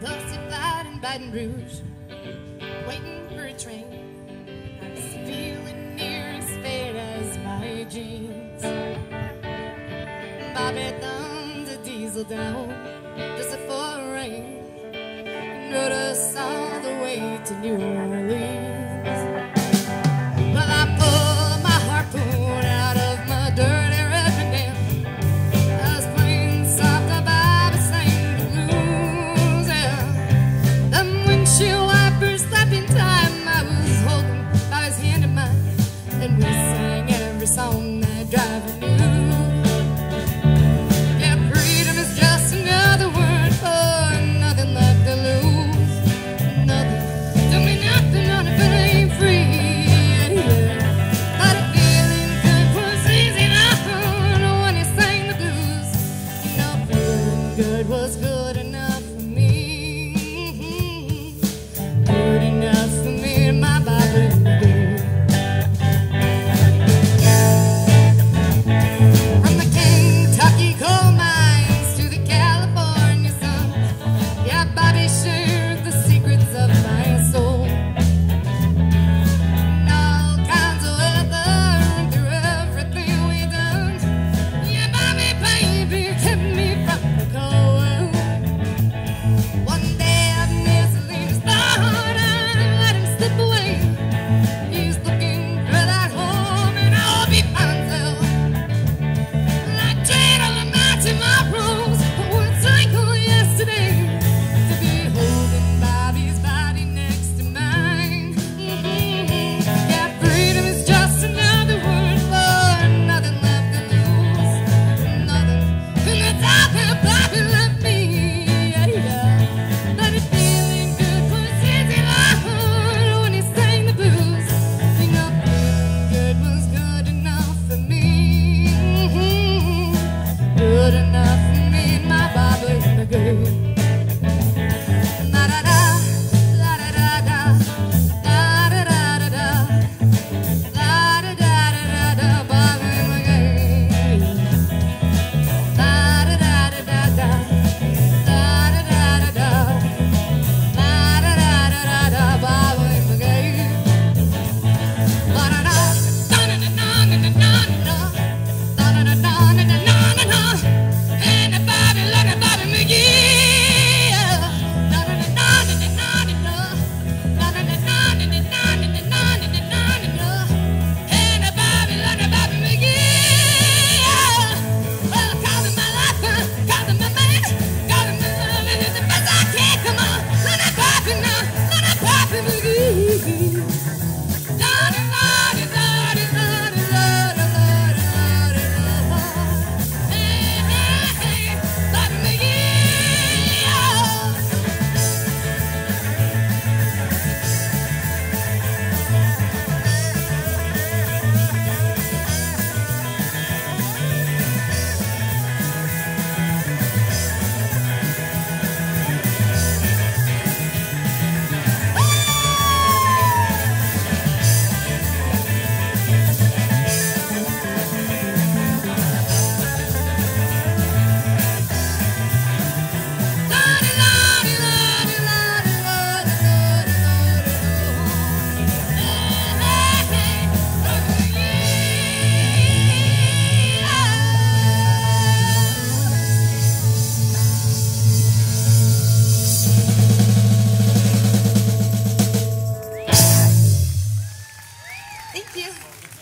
Pacified in Baton Rouge, waiting for a train. I was feeling near as fat as my jeans. Bobby thumbed a diesel down just before it rained and rode us all the way to New Orleans. Well, I pulled my harpoon out of my dirty red dam. I was playing soft about the same blues, yeah. Them windshield wipers slapping time. I was holding Bobby's hand in mine, and we sang every song that driver knew. Thank you.